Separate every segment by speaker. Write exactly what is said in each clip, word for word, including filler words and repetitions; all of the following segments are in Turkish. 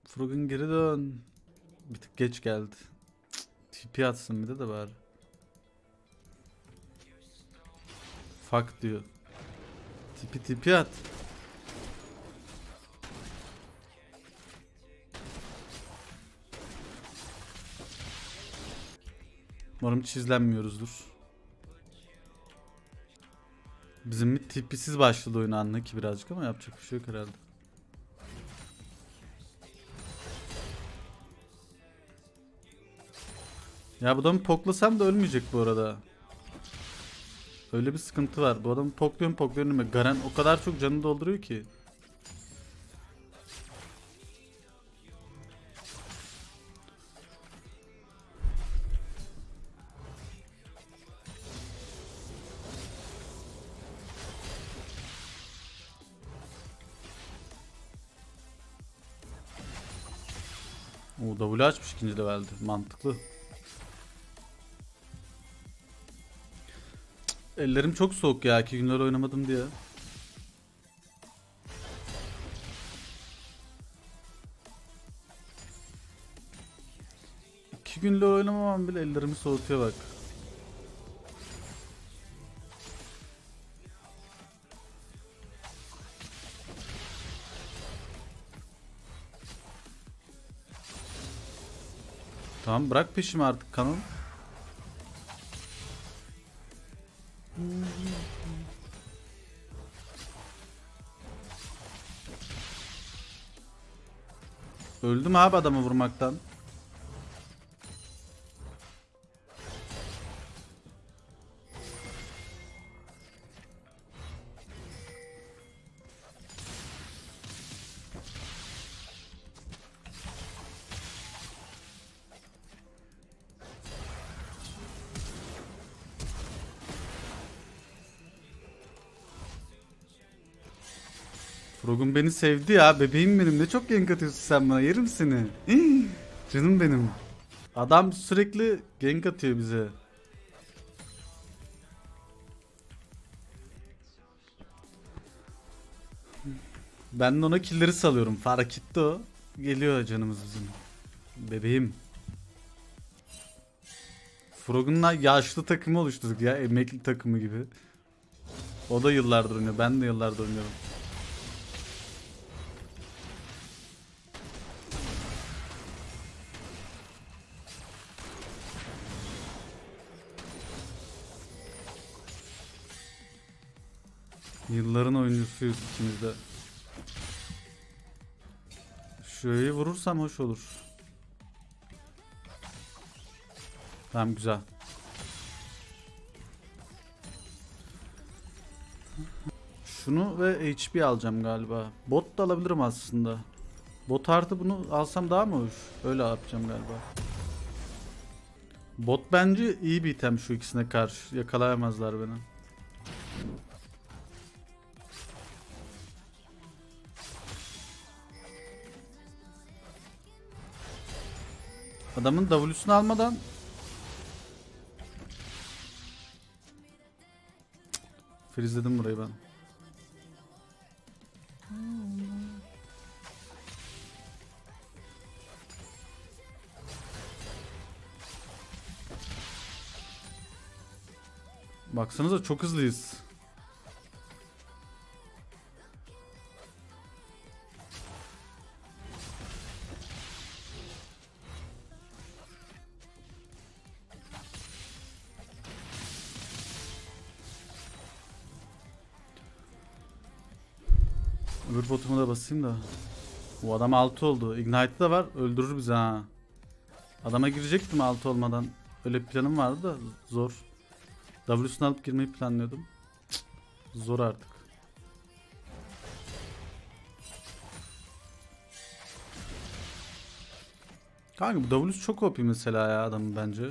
Speaker 1: Frog'un geri dön. Bir tık geç geldi. T P atsın bir de de bari. Fuck diyor. Tipi tipi at. Umarım çizlenmiyoruzdur. Bizim bir tipisiz başladı oyun anla ki birazcık ama yapacak bir şey yok herhalde. Ya bu adamı poklasam da ölmeyecek bu arada. Öyle bir sıkıntı var. Bu adamı pokluyorum pokluyorum ve Garen o kadar çok canını dolduruyor ki. O W açmış ikinci levelde. Mantıklı. Ellerim çok soğuk ya. İki günler oynamadım diye. İki günler oynamamam bile ellerimi soğutuyor bak. Tamam bırak peşimi artık kanal. Öldüm abi adamı vurmaktan. Frog'un beni sevdi ya. Bebeğim benim. Ne çok gank atıyorsun sen bana. Yerim seni. Hii, canım benim. Adam sürekli gank atıyor bize. Ben de ona killleri salıyorum. Fark etti o. Geliyor canımız bizim. Bebeğim. Frog'unla yaşlı takımı oluşturduk ya. Emekli takımı gibi. O da yıllardır oynuyor. Ben de yıllardır oynuyorum. Yılların oyuncusuyuz ikimiz de. Şurayı vurursam hoş olur. Tamam güzel. Şunu ve H P alacağım galiba. Bot da alabilirim aslında. Bot artı bunu alsam daha mı hoş? Öyle yapacağım galiba. Bot bence iyi bir item şu ikisine karşı. Yakalayamazlar beni. Adamın W'sunu almadan freezeledim burayı ben. Baksanıza çok hızlıyız. Öbür botumu da basayım da. Bu adam altı oldu. Ignite da var. Öldürür bizi ha. Adama girecektim altı olmadan. Öyle bir planım vardı da zor. W'sunu alıp girmeyi planlıyordum. Cık, zor artık. Kanka bu W'su çok O P mesela ya adamın bence.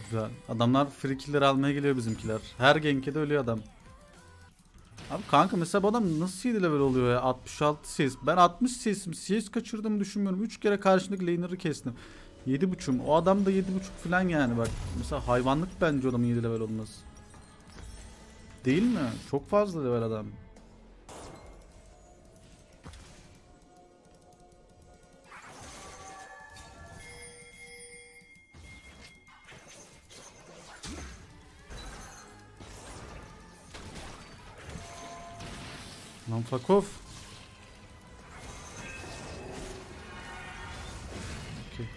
Speaker 1: Güzel. Adamlar free kill'leri almaya geliyor bizimkiler. Her gank'e de ölüyor adam. Abi kanka mesela bu adam nasıl yedi level oluyor ya? altmış altı C S. Ben altmış C S'im. C S kaçırdığımı düşünmüyorum. üç kere karşındaki laner'ı kestim. yedi buçuğum. O adam da yedi buçuk falan yani bak. Mesela hayvanlık bence adamın yedi level olması. Değil mi? Çok fazla level adam. Lan fuck off. Okay.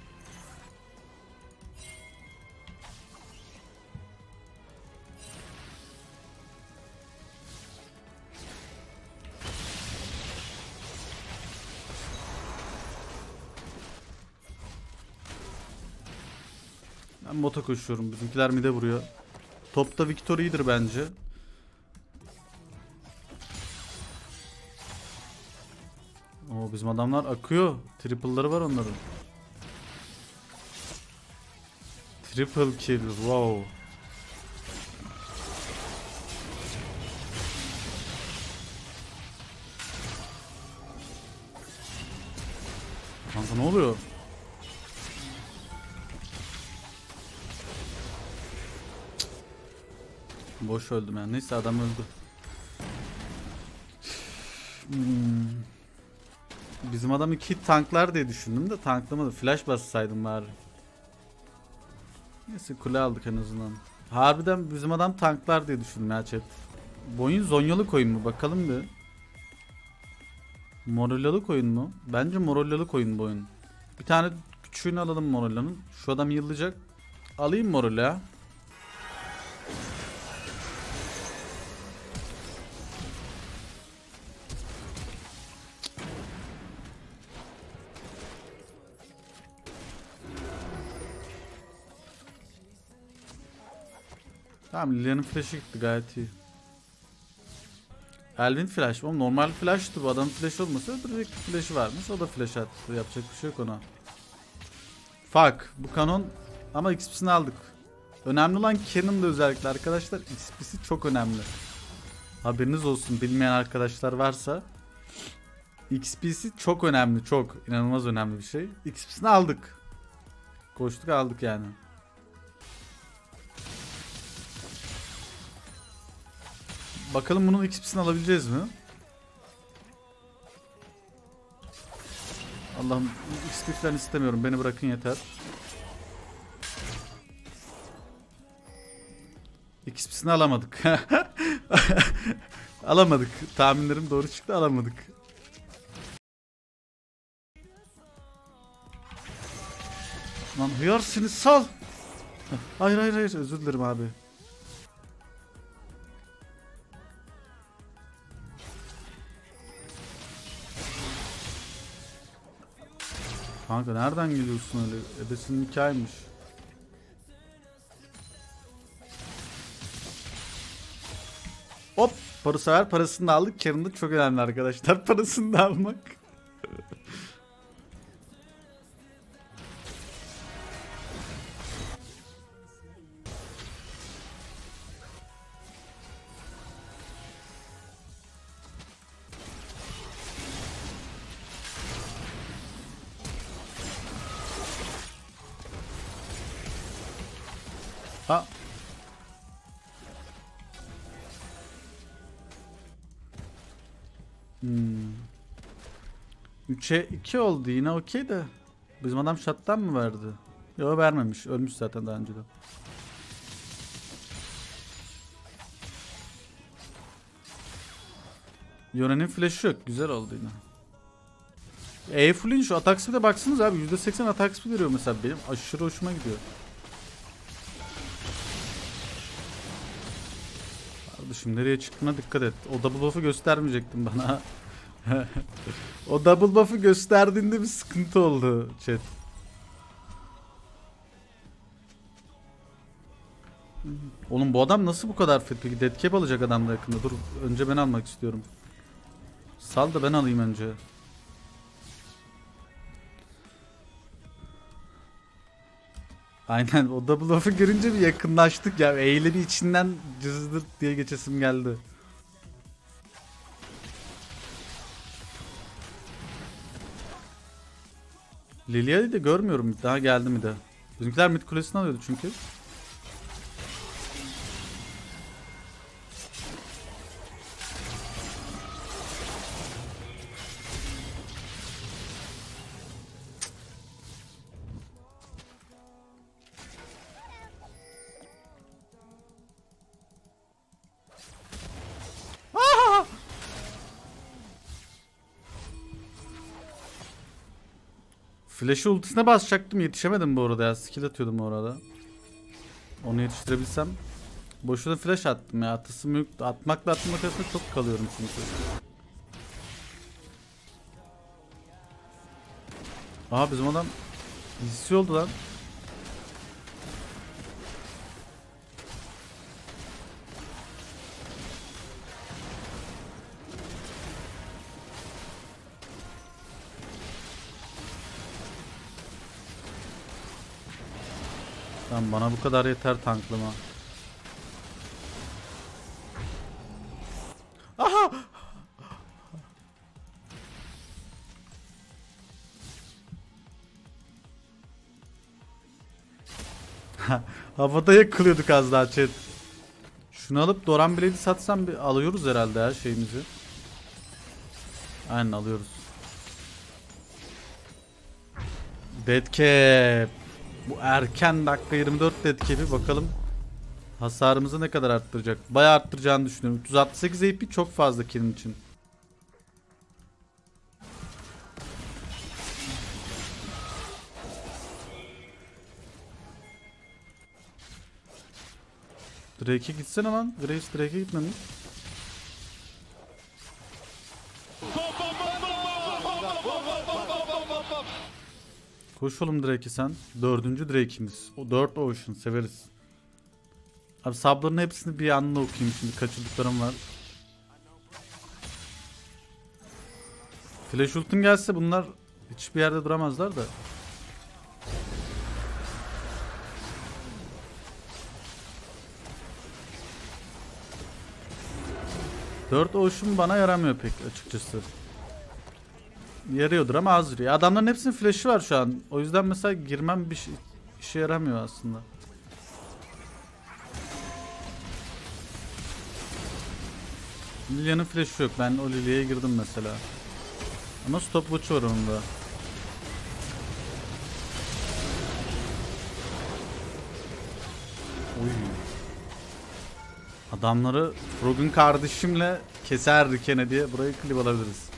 Speaker 1: Ben bota koşuyorum. Bizimkiler mid'e vuruyor. Topta Victor iyidir bence. Oo, bizim adamlar akıyor. Triple'ları var onların. Triple kill. Wow. Kanka ne oluyor? Boş öldüm yani. Neyse adam öldü. Hmm. Bizim adam iki tanklar diye düşündüm de tanklamadı. Flash bassaydım bari. Neyse kule aldık en azından. Harbiden bizim adam tanklar diye düşündüm ya chat. Bu oyun zonyalı koyun mu? Bakalım bir. Morolyalı koyun mu? Bence morolyalı koyun bu oyun. Bir tane küçüğünü alalım Morolyanın. Şu adam yıllayacak. Alayım Morolya. Tamam, Lilian'ın flash'ı gitti, gayet iyi. Elvin flash mı? Normal flash'tı bu, adamın flash olmasa direkt flash'ı varmış. O da flash attı. Yapacak bir şey yok ona. Fuck. Bu kanon ama X P'sini aldık. Önemli olan Cannon'da özellikle arkadaşlar. X P'si çok önemli. Haberiniz olsun, bilmeyen arkadaşlar varsa. X P'si çok önemli, çok. İnanılmaz önemli bir şey. X P'sini aldık. Koştuk aldık yani. Bakalım bunun X P'sini alabileceğiz mi? Allah'ım, X P falan istemiyorum. Beni bırakın yeter. X P'sini alamadık. Alamadık. Tahminlerim doğru çıktı, alamadık. Lan hıyar, seni sal. Hayır hayır hayır, özür dilerim abi. Kanka nereden geliyorsun öyle? Ebesinin hikayeymiş. Hop, parı sever, parasını da aldık. Karında çok önemli arkadaşlar. Parasını da almak. Ha. Hmm. üçe iki oldu yine, okey de. Bizim adam shot'tan mı verdi? Yok, vermemiş. Ölmüş zaten daha önceden. Yone'nin flash'ı yok. Güzel oldu yine. E full'in şu atak speed'e baksanız abi. yüzde seksen atak speed veriyor mesela benim. Aşırı hoşuma gidiyor. Kardeşim nereye çıktığına dikkat et. O double buff'ı göstermeyecektin bana. O double buff'ı gösterdiğinde bir sıkıntı oldu chat. Oğlum bu adam nasıl bu kadar fit? Peki deadcap alacak adam da yakında. Dur, önce ben almak istiyorum. Sal da ben alayım önce. Aynen, o double off'u görünce bir yakınlaştık ya. Eyle bir içinden cızdır diye geçesim geldi. Lilia'yı da görmüyorum. Daha geldi mi de. Bizimkiler mid kulesini alıyordu çünkü. Flash'ı ultisine basacaktım, yetişemedim bu arada ya. Skill atıyordum orada. Onu yetiştirebilsem. Boşuna flash attım ya. Atısım yok. Atmakla atmak arasında çok kalıyorum çünkü. Aha, bizim adam hissi oldu lan. Lan bana bu kadar yeter tanklama. Aha! Havada yakılıyorduk az daha chat. Şunu alıp Doran Blade'i satsam bir alıyoruz herhalde her şeyimizi. Aynen alıyoruz. Deadcap. Bu erken dakika yirmi dört deadcap'i bakalım hasarımızı ne kadar arttıracak. Bayağı arttıracağını düşünüyorum. üç yüz altmış sekiz A P çok fazla killing için. Drake'e gitsene lan. Graves Drake'e gitmemiş. Koş oğlum Drake'e sen. Dördüncü Drake'imiz. O dört Ocean severiz. Abi sabların hepsini bir anda okuyayım şimdi. Kaçırdıklarım var. Flash ultim gelse bunlar hiçbir yerde duramazlar da. dört Ocean bana yaramıyor pek açıkçası. Yarıyordur ama az yürüyor. Adamların hepsinin flash'ı var şu an. O yüzden mesela girmem bir şey, işe yaramıyor aslında. Lilia'nın flash'ı yok. Ben o Lilia'ya girdim mesela. Ama stopwatch var onda. Oy. Adamları Frog'un kardeşimle keserdik gene diye burayı klip alabiliriz.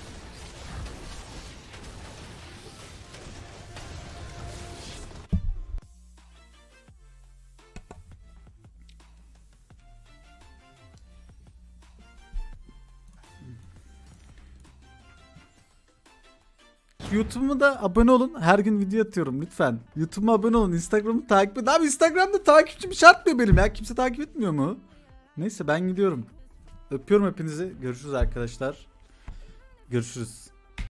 Speaker 1: YouTube'uma da abone olun. Her gün video atıyorum lütfen. YouTube'uma abone olun. Instagram'ı takip edin. Abi Instagram'da takipçim şart mı benim ya? Kimse takip etmiyor mu? Neyse ben gidiyorum. Öpüyorum hepinizi. Görüşürüz arkadaşlar. Görüşürüz.